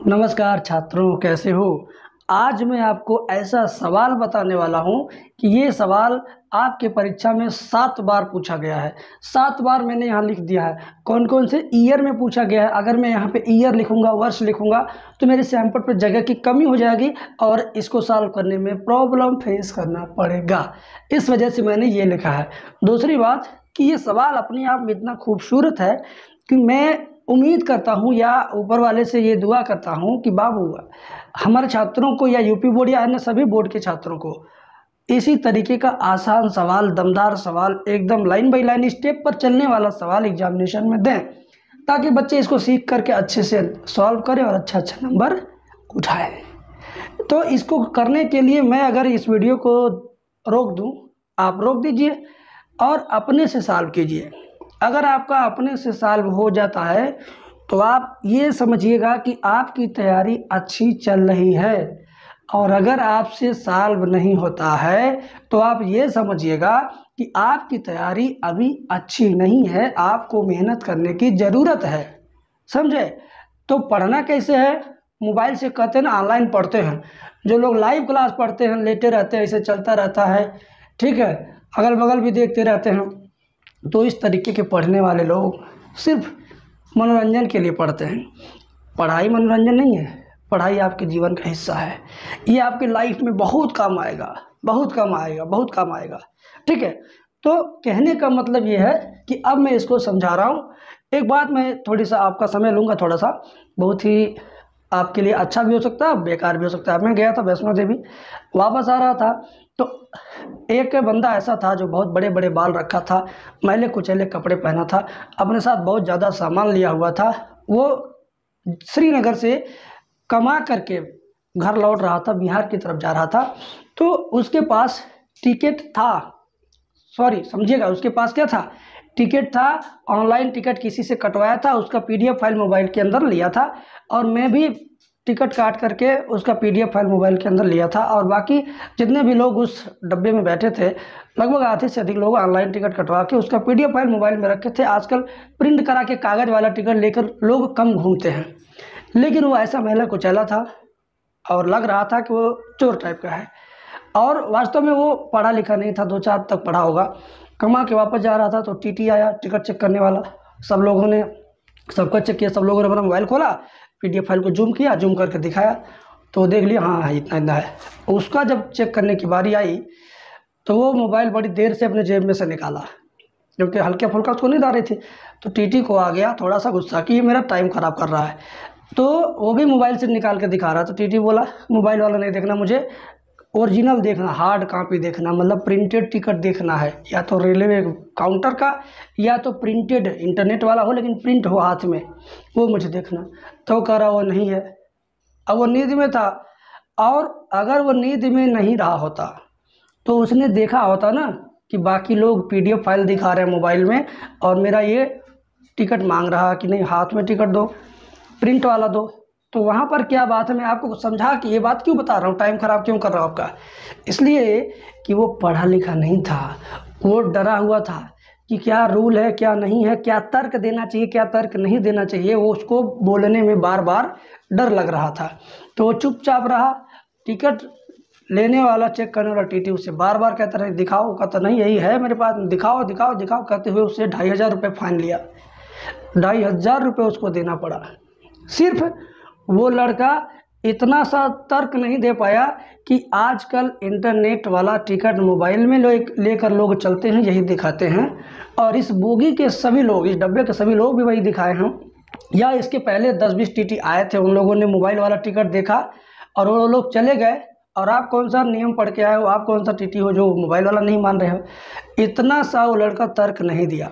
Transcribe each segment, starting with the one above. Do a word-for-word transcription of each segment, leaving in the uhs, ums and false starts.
नमस्कार छात्रों, कैसे हो। आज मैं आपको ऐसा सवाल बताने वाला हूं कि ये सवाल आपके परीक्षा में सात बार पूछा गया है। सात बार मैंने यहाँ लिख दिया है। कौन कौन से ईयर में पूछा गया है। अगर मैं यहाँ पे ईयर लिखूंगा, वर्ष लिखूंगा, तो मेरे सैंपल पर जगह की कमी हो जाएगी और इसको सॉल्व करने में प्रॉब्लम फेस करना पड़ेगा। इस वजह से मैंने ये लिखा है। दूसरी बात कि ये सवाल अपने आप में इतना खूबसूरत है कि मैं उम्मीद करता हूँ या ऊपर वाले से ये दुआ करता हूँ कि बाबू हमारे छात्रों को या यूपी बोर्ड या अन्य सभी बोर्ड के छात्रों को इसी तरीके का आसान सवाल, दमदार सवाल, एकदम लाइन बाई लाइन स्टेप पर चलने वाला सवाल एग्जामिनेशन में दें, ताकि बच्चे इसको सीख करके अच्छे से सॉल्व करें और अच्छा अच्छा नंबर उठाएं। तो इसको करने के लिए मैं अगर इस वीडियो को रोक दूँ, आप रोक दीजिए और अपने से सॉल्व कीजिए। अगर आपका अपने से सॉल्व हो जाता है तो आप ये समझिएगा कि आपकी तैयारी अच्छी चल रही है, और अगर आपसे सॉल्व नहीं होता है तो आप ये समझिएगा कि आपकी तैयारी अभी अच्छी नहीं है, आपको मेहनत करने की ज़रूरत है। समझे। तो पढ़ना कैसे है, मोबाइल से कहते हैं ना, ऑनलाइन पढ़ते हैं। जो लोग लाइव क्लास पढ़ते हैं, लेटे रहते हैं, ऐसे चलता रहता है, ठीक है, अगल बगल भी देखते रहते हैं। तो इस तरीके के पढ़ने वाले लोग सिर्फ मनोरंजन के लिए पढ़ते हैं। पढ़ाई मनोरंजन नहीं है, पढ़ाई आपके जीवन का हिस्सा है। ये आपके लाइफ में बहुत काम आएगा, बहुत काम आएगा, बहुत काम आएगा, ठीक है। तो कहने का मतलब ये है कि अब मैं इसको समझा रहा हूँ। एक बात मैं थोड़ी सा आपका समय लूँगा, थोड़ा सा, बहुत ही आपके लिए अच्छा भी हो सकता है, बेकार भी हो सकता है। मैं गया था वैष्णो देवी, वापस आ रहा था तो एक बंदा ऐसा था जो बहुत बड़े बड़े बाल रखा था, मैले कुचैले कपड़े पहना था, अपने साथ बहुत ज़्यादा सामान लिया हुआ था। वो श्रीनगर से कमा करके घर लौट रहा था, बिहार की तरफ जा रहा था। तो उसके पास टिकट था, सॉरी समझिएगा, उसके पास क्या था, टिकट था। ऑनलाइन टिकट किसी से कटवाया था, उसका पीडीएफ फाइल मोबाइल के अंदर लिया था, और मैं भी टिकट काट करके उसका पीडीएफ फाइल मोबाइल के अंदर लिया था। और बाकी जितने भी लोग उस डब्बे में बैठे थे, लगभग आधे से अधिक लोग ऑनलाइन टिकट कटवा के उसका पीडीएफ फाइल मोबाइल में रखे थे। आजकल प्रिंट करा के कागज़ वाला टिकट लेकर लोग कम घूमते हैं, लेकिन वो ऐसा महिला कुचैला था और लग रहा था कि वो चोर टाइप का है। और वास्तव में वो पढ़ा लिखा नहीं था, दो चार तक पढ़ा होगा। कमा के वापस जा रहा था तो टीटी आया, टिकट चेक करने वाला। सब लोगों ने सबका चेक किया, सब लोगों ने अपना मोबाइल खोला, पीडीएफ फाइल को जूम किया, जूम करके दिखाया तो देख लिया, हाँ इतना इतना है। उसका जब चेक करने की बारी आई तो वो मोबाइल बड़ी देर से अपने जेब में से निकाला, क्योंकि हल्के फुल्का उसको नींद आ रही थी। तो टीटी को आ गया थोड़ा सा गुस्सा कि ये मेरा टाइम ख़राब कर रहा है। तो वो भी मोबाइल से निकाल के दिखा रहा। तो टीटी बोला, मोबाइल वाला नहीं देखना, मुझे ओरिजिनल देखना, हार्ड कॉपी देखना, मतलब प्रिंटेड टिकट देखना है, या तो रेलवे काउंटर का या तो प्रिंटेड इंटरनेट वाला हो लेकिन प्रिंट हो हाथ में, वो मुझे देखना। तो कह रहा वो नहीं है। अब वो नींद में था, और अगर वो नींद में नहीं रहा होता तो उसने देखा होता ना कि बाकी लोग पीडीएफ फाइल दिखा रहे हैं मोबाइल में और मेरा ये टिकट मांग रहा कि नहीं हाथ में टिकट दो, प्रिंट वाला दो। तो वहाँ पर क्या बात है, मैं आपको समझा कि ये बात क्यों बता रहा हूँ, टाइम ख़राब क्यों कर रहा हूँ आपका। इसलिए कि वो पढ़ा लिखा नहीं था, वो डरा हुआ था कि क्या रूल है, क्या नहीं है, क्या तर्क देना चाहिए, क्या तर्क नहीं देना चाहिए। वो उसको बोलने में बार बार डर लग रहा था। तो वो चुपचाप रहा। टिकट लेने वाला, चेक करने वाला टीटी उससे बार बार कहता रहे दिखाओ, कहता नहीं यही है मेरे पास, दिखाओ दिखाओ दिखाओ करते हुए उससे ढाई हज़ार रुपये फाइन लिया। ढाई हज़ार रुपये उसको देना पड़ा। सिर्फ वो लड़का इतना सा तर्क नहीं दे पाया कि आजकल इंटरनेट वाला टिकट मोबाइल में ले लेकर लोग चलते हैं, यही दिखाते हैं, और इस बोगी के सभी लोग, इस डब्बे के सभी लोग भी वही दिखाए हैं। या इसके पहले दस बीस टीटी आए थे, उन लोगों ने मोबाइल वाला टिकट देखा और वो लोग चले गए। और आप कौन सा नियम पढ़ के आए हो, आप कौन सा टीटी हो जो मोबाइल वाला नहीं मान रहे हो। इतना सा वो लड़का तर्क नहीं दिया,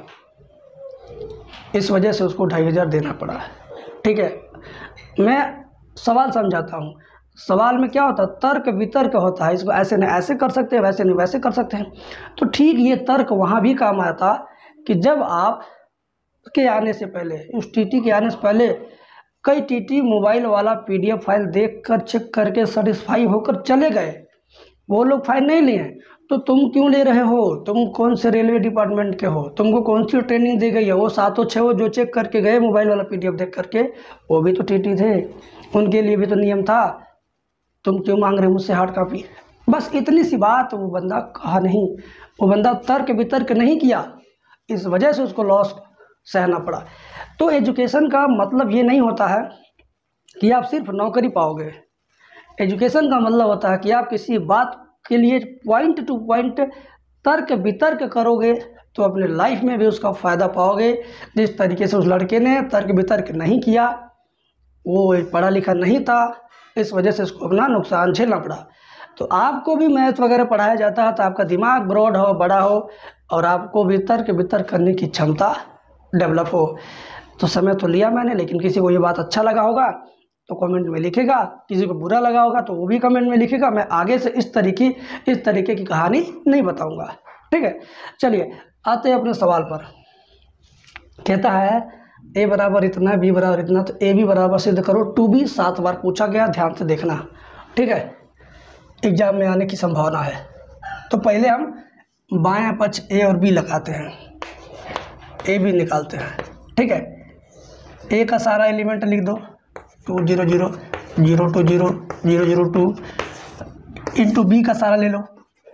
इस वजह से उसको ढाई हज़ार देना पड़ा। ठीक है, मैं सवाल समझाता हूँ। सवाल में क्या होता है, तर्क वितर्क होता है। इसको ऐसे नहीं ऐसे कर सकते हैं, वैसे नहीं वैसे कर सकते हैं। तो ठीक ये तर्क वहाँ भी काम आता कि जब आप के आने से पहले, उस टीटी के आने से पहले कई टीटी मोबाइल वाला पीडीएफ फाइल देखकर चेक करके सेटिस्फाई होकर चले गए, वो लोग फाइल नहीं लिए। तो तुम क्यों ले रहे हो, तुम कौन से रेलवे डिपार्टमेंट के हो, तुमको कौन सी ट्रेनिंग दी गई है। वो सातों छः वो जो चेक करके गए मोबाइल वाला पीडीएफ देख करके, वो भी तो टीटी थे। उनके लिए भी तो नियम था, तुम क्यों मांग रहे हो मुझसे हार्ड कॉपी। बस इतनी सी बात वो बंदा कहा नहीं, वो बंदा तर्क वितर्क नहीं किया, इस वजह से उसको लॉस सहना पड़ा। तो एजुकेशन का मतलब ये नहीं होता है कि आप सिर्फ नौकरी पाओगे। एजुकेशन का मतलब होता है कि आप किसी बात के लिए पॉइंट टू पॉइंट तर्क वितर्क करोगे तो अपने लाइफ में भी उसका फ़ायदा पाओगे। जिस तरीके से उस लड़के ने तर्क वितर्क नहीं किया, वो एक पढ़ा लिखा नहीं था, इस वजह से उसको अपना नुकसान झेलना पड़ा। तो आपको भी मैथ वगैरह पढ़ाया जाता है तो आपका दिमाग ब्रॉड हो, बड़ा हो, और आपको भी तर्क वितर्क करने की क्षमता डेवलप हो। तो समय तो लिया मैंने, लेकिन किसी को ये बात अच्छा लगा होगा तो कमेंट में लिखेगा, किसी को बुरा लगा होगा तो वो भी कमेंट में लिखेगा। मैं आगे से इस तरीके इस तरीके की कहानी नहीं बताऊंगा, ठीक है। चलिए आते हैं अपने सवाल पर। कहता है ए बराबर इतना, बी बराबर इतना, तो ए बी बराबर सिद्ध करो। टू बी सात बार पूछा गया, ध्यान से देखना, ठीक है, एग्जाम में आने की संभावना है। तो पहले हम बायां पक्ष ए और बी लगाते हैं, ए बी निकालते हैं, ठीक है। ए का सारा एलिमेंट लिख दो, two zero zero zero two zero zero zero two, into B का सारा ले लो,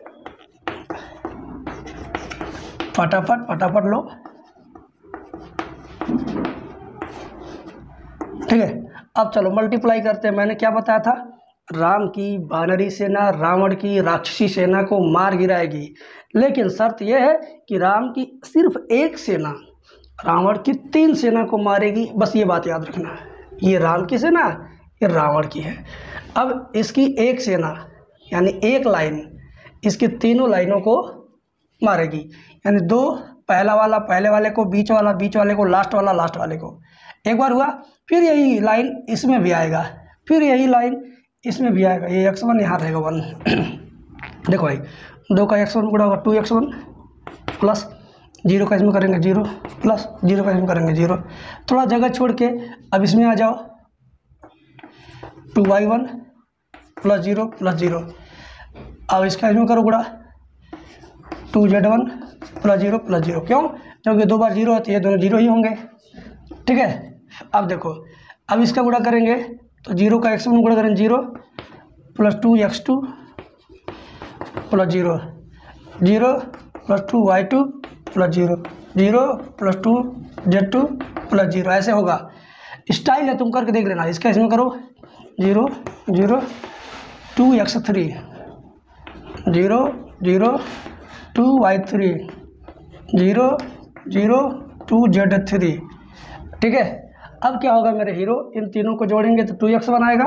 फटाफट फटाफट लो, ठीक है। अब चलो मल्टीप्लाई करते हैं। मैंने क्या बताया था, राम की वानरी सेना रावण की राक्षसी सेना को मार गिराएगी, लेकिन शर्त यह है कि राम की सिर्फ एक सेना रावण की तीन सेना को मारेगी। बस ये बात याद रखना, ये राम की सेना, ये रावण की है। अब इसकी एक सेना यानी एक लाइन इसकी तीनों लाइनों को मारेगी, यानी दो, पहला वाला पहले वाले को, बीच वाला बीच वाले को, लास्ट वाला लास्ट वाले को। एक बार हुआ, फिर यही लाइन इसमें भी आएगा, फिर यही लाइन इसमें भी आएगा। ये एक्स वन यहाँ रहेगा वन। देखो भाई, दो का एक्स वन गुणा होगा two x one, plus zero का इसमें करेंगे जीरो, प्लस जीरो का इसमें करेंगे जीरो। थोड़ा जगह छोड़ के अब इसमें आ जाओ, two y one plus zero plus zero. अब इसका इसमें करो गुणा, two z one plus zero plus zero. क्यों? क्योंकि दो बार जीरो होती है, दोनों जीरो ही होंगे, ठीक है। अब देखो, अब इसका गुणा करेंगे तो जीरो का एक्स वन गुणा करेंगे zero plus two x two plus zero, zero plus two y two plus zero, zero plus two z two plus zero. ऐसे होगा, स्टाइल है, तुम करके देख लेना। इसका इसमें करो, zero zero two x three, zero zero two y three, zero zero two z three, ठीक है। अब क्या होगा मेरे हीरो, इन तीनों को जोड़ेंगे तो टू एक्स वन आएगा,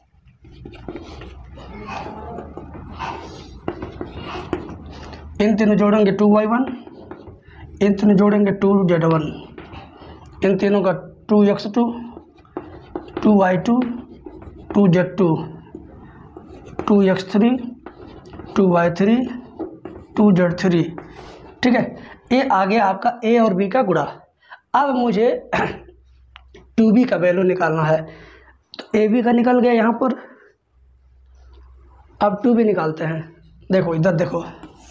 इन तीनों जोड़ेंगे टू वाई वन, इन तीनों जोड़ेंगे टू जेड वन, इन तीनों का two x two, two y two, two z two, two x three, two y three, two z three, ठीक है। ये आ गया आपका ए और बी का गुणा। अब मुझे टू बी का वैल्यू निकालना है, तो ए बी का निकल गया यहाँ पर। अब टू बी निकालते हैं। देखो इधर देखो,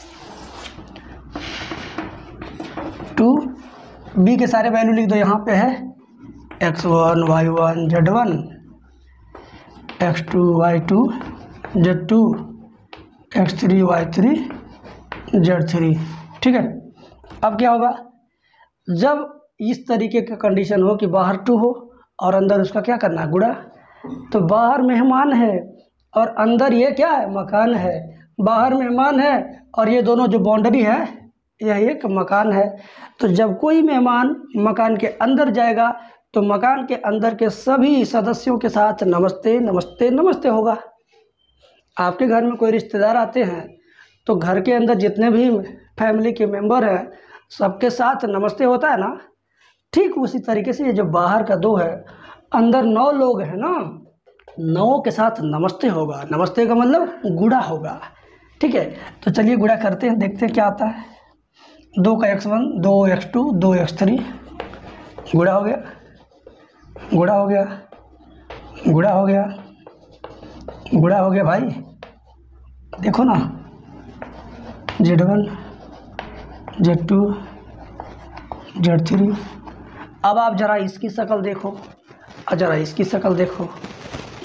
टू बी के सारे वैल्यू लिख दो। यहाँ पे है x one y one z one, x two y two z two, x three y three z three, ठीक है। अब क्या होगा, जब इस तरीके का कंडीशन हो कि बाहर टू हो और अंदर उसका क्या करना है, गुणा, तो बाहर मेहमान है और अंदर ये क्या है, मकान है। बाहर मेहमान है और ये दोनों जो बाउंड्री है यह एक मकान है। तो जब कोई मेहमान मकान के अंदर जाएगा तो मकान के अंदर के सभी सदस्यों के साथ नमस्ते नमस्ते नमस्ते होगा। आपके घर में कोई रिश्तेदार आते हैं तो घर के अंदर जितने भी फैमिली के मेंबर हैं सबके साथ नमस्ते होता है ना। ठीक उसी तरीके से ये जो बाहर का दो है, अंदर नौ लोग हैं ना, नौ के साथ नमस्ते होगा। नमस्ते का मतलब गुणा होगा, ठीक है। तो चलिए गुणा करते हैं, देखते हैं क्या आता है। दो का एक्स वन, दो एक्स टू, दो एक्स थ्री, गुणा हो गया, गुणा हो गया, गुणा हो गया, गुणा हो गया भाई। देखो ना, z one, z two, z three. अब आप ज़रा इसकी शक्ल देखो और ज़रा इसकी शक्ल देखो,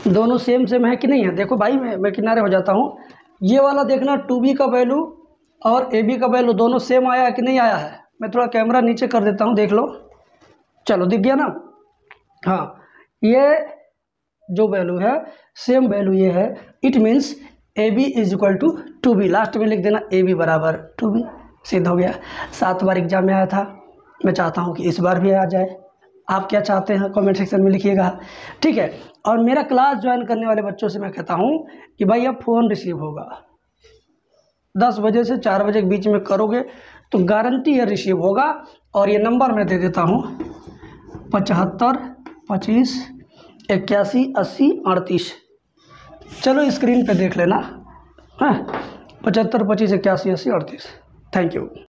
दोनों सेम सेम है कि नहीं है? देखो भाई मैं मैं किनारे हो जाता हूँ। ये वाला देखना टू बी का वैल्यू और ए बी का वैल्यू दोनों सेम आया है कि नहीं आया है? मैं थोड़ा कैमरा नीचे कर देता हूँ, देख लो। चलो दिख गया ना? हाँ, ये जो वैल्यू है सेम वैल्यू ये है। It means A B is equal to two B. Last में लिख देना ए बी बराबर टू बी। सिद्ध हो गया। सात बार एग्जाम में आया था, मैं चाहता हूँ कि इस बार भी आ जाए। आप क्या चाहते हैं कमेंट सेक्शन में लिखिएगा, ठीक है। और मेरा क्लास ज्वाइन करने वाले बच्चों से मैं कहता हूँ कि भाई अब फ़ोन रिसीव होगा दस बजे से चार बजे के बीच में करोगे तो गारंटी है रिसीव होगा। और ये नंबर मैं दे देता हूँ पचहत्तर पच्चीस इक्यासी अस्सी अड़तीस। चलो स्क्रीन पे देख लेना, हाँ, पचहत्तर पच्चीस इक्यासी अस्सी अड़तीस। Thank you.